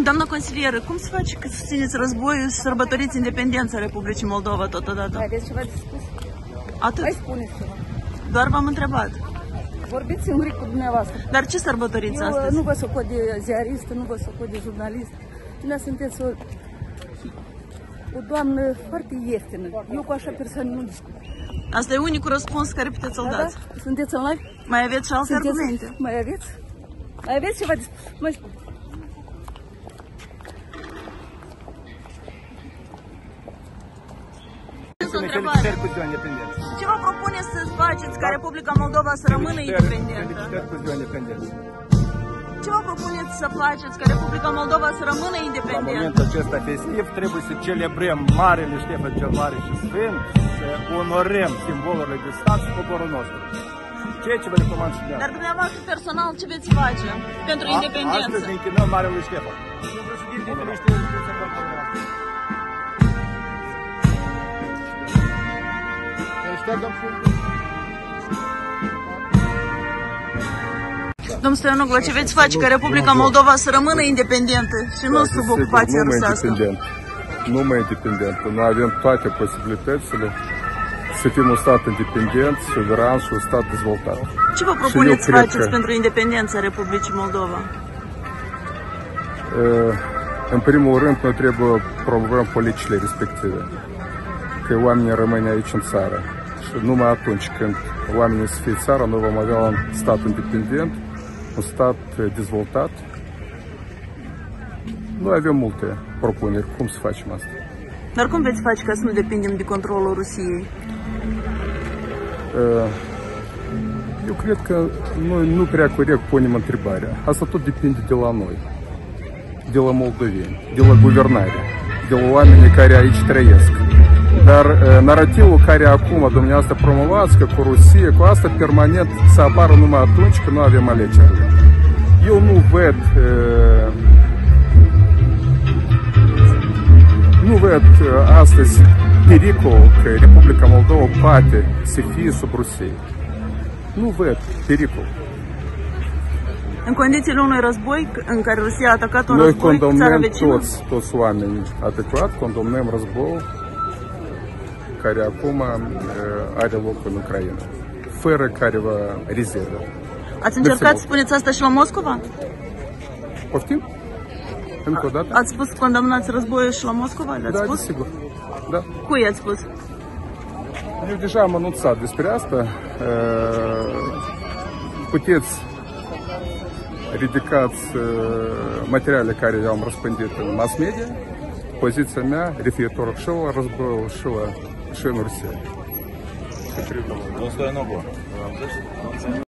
Doamna consilieră, cum se face că susțineți războiul și sărbătoriți independența Republicii Moldova totodată? Aveți ceva de spus? Atât. Mai spuneți ceva. Doar v-am întrebat. Vorbiți singuri cu dumneavoastră. Dar ce sărbătoriți astăzi? Nu vă socot de ziaristă, nu vă socot de jurnalist. Dumneavoastră sunteți o doamnă foarte ieftină. Eu cu așa persoană nu discut. Asta e unicul răspuns care puteți să-l dați. Da? Sunteți online? Mai aveți și alte argumente? Mai aveți? Mai aveți ceva de spus? Mai spun. Ce vă propuneți să faceți ca Republica Moldova să rămână independentă? Ce vă propuneți să faceți ca Republica Moldova să rămână independentă? La momentul acesta festiv trebuie să celebrăm Marele Ștefan cel Mare și Sfânt, să onorăm simbolurile de stat și poporul nostru. Ceea ce vă recomand și de. Dar dumneavoastră personal ce veți face pentru independență? Astăzi ne închinăm Marele Ștefan. Domnul Stoianoglu, ce veți face ca Republica Moldova să rămână independentă și nu sub ocupație rusească? Numai independent. Noi avem toate posibilitățile să fim un stat independent, suveran și un stat dezvoltat. Ce vă propuneți să faceți pentru independența Republicii Moldova? În primul rând, noi trebuie promovăm politicile respective. Că oamenii rămân aici în țară. Și numai atunci când oamenii să fie țara, noi vom avea un stat independent, un stat dezvoltat. Noi avem multe propuneri. Cum să facem asta? Dar cum veți face ca să nu depindem de controlul Rusiei? Eu cred că noi nu prea corect punem întrebarea. Asta tot depinde de la noi, de la moldoveni, de la guvernare, de la oamenii care aici trăiesc. Dar narativul care acum dumneavoastră promovați, că cu Rusia, cu asta permanent să apară numai atunci când nu avem alegeri. Eu nu văd astăzi pericol că Republica Moldova poate să fie sub Rusia. Nu văd pericol. În condițiile unui război în care Rusia a atacat un război cu țara vecină? Noi condamnăm toți oamenii adecvat, condamnăm războiul care acum are loc în Ucraina, fără careva rezervă. Ați încercat să spuneți asta și la Moscova? Poftim? Încă o dată? Ați spus că condamnați războiul și la Moscova? Da, desigur. Da. Cui ați spus? Eu deja am anunțat despre asta. Puteți ridicați materiale care le-am răspândit în mass media. Poziția mea referitor și la războiul și în Rusia.